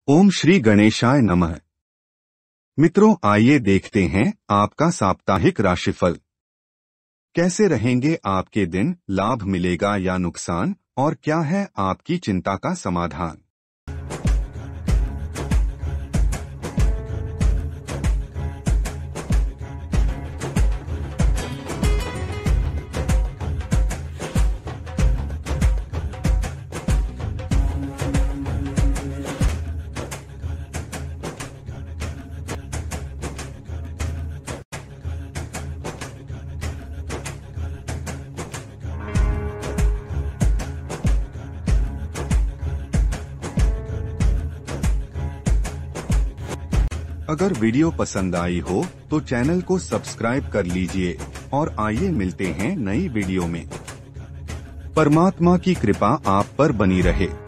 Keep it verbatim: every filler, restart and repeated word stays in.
ओम श्री गणेशाय नमः। मित्रों, आइए देखते हैं आपका साप्ताहिक राशिफल। कैसे रहेंगे आपके दिन, लाभ मिलेगा या नुकसान, और क्या है आपकी चिंता का समाधान। अगर वीडियो पसंद आई हो तो चैनल को सब्सक्राइब कर लीजिए और आइए मिलते हैं नई वीडियो में। परमात्मा की कृपा आप पर बनी रहे।